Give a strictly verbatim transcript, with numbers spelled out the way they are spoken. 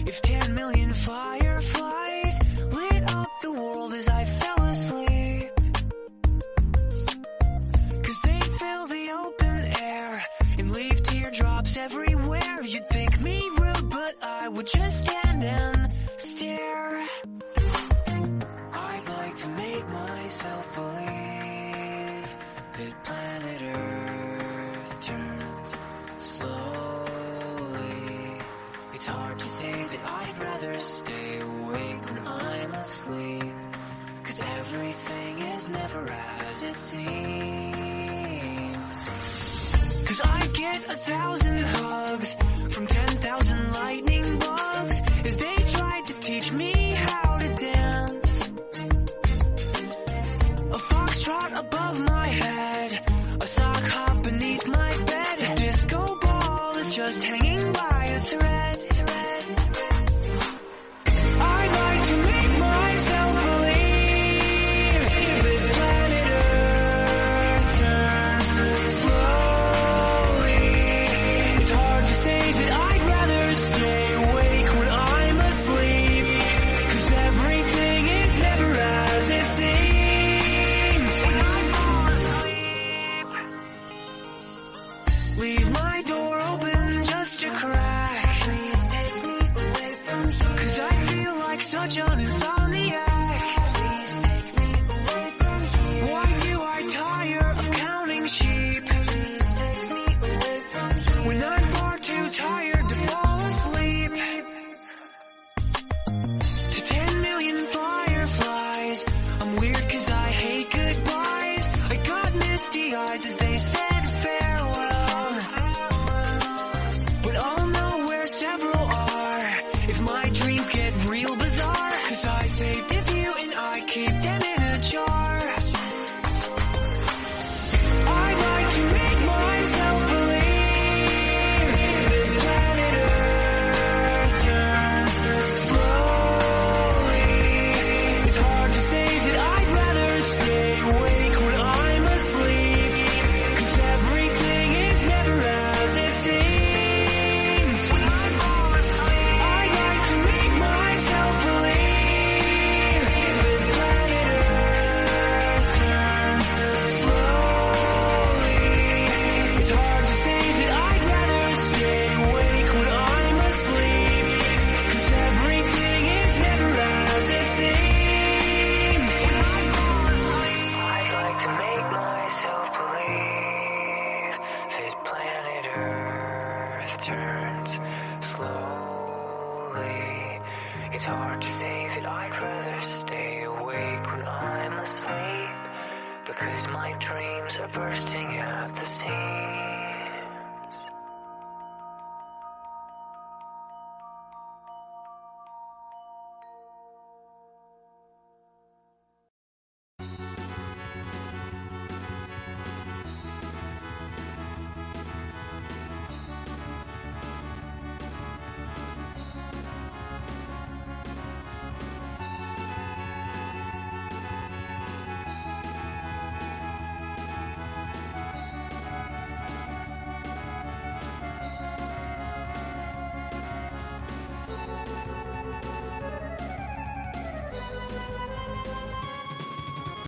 If ten million fireflies lit up the world as I fell asleep, 'cause they fill the open air and leave teardrops everywhere, you'd think me rude, but I would just stand and stare. I'd like to make myself believe that planet Earth turns slowly. It's hard to say that I'd rather stay awake when I'm asleep, 'cause everything is never as it seems. 'Cause I get a thousand hugs from ten thousand lightning bugs as they tried to teach me how to dance. A foxtrot above my head, a sock hop beneath my bed, a disco ball is just hanging by a thread. I'd like to make myself believe that planet Earth turns slowly. It's hard to say that I'd rather stay awake when I'm asleep, 'cause everything is never as it seems. Leave my door open just a crack, 'cause I feel like such an insomniac. Why do I tire of counting sheep when I'm far too tired to fall asleep? To ten million fireflies, I'm weird 'cause I hate goodbyes. I got misty eyes as they said farewell, but I'll know where several are if my dreams get real bizarre, 'cause I saved a few and I keep them in a jar. I'd like to make myself believe that planet Earth turns slowly. It's hard to say that I'd rather stay awake when I'm asleep, 'cause everything is never as it seems. I'd like to make myself believe that planet Earth turns slowly. It's hard to say that I'd rather stay awake when I'm asleep, 'cause everything is never as it seems. I'd like to make myself believe that planet Earth turns slowly. It's hard to say that I'd rather stay awake when I'm asleep, because my dreams are bursting at the seams.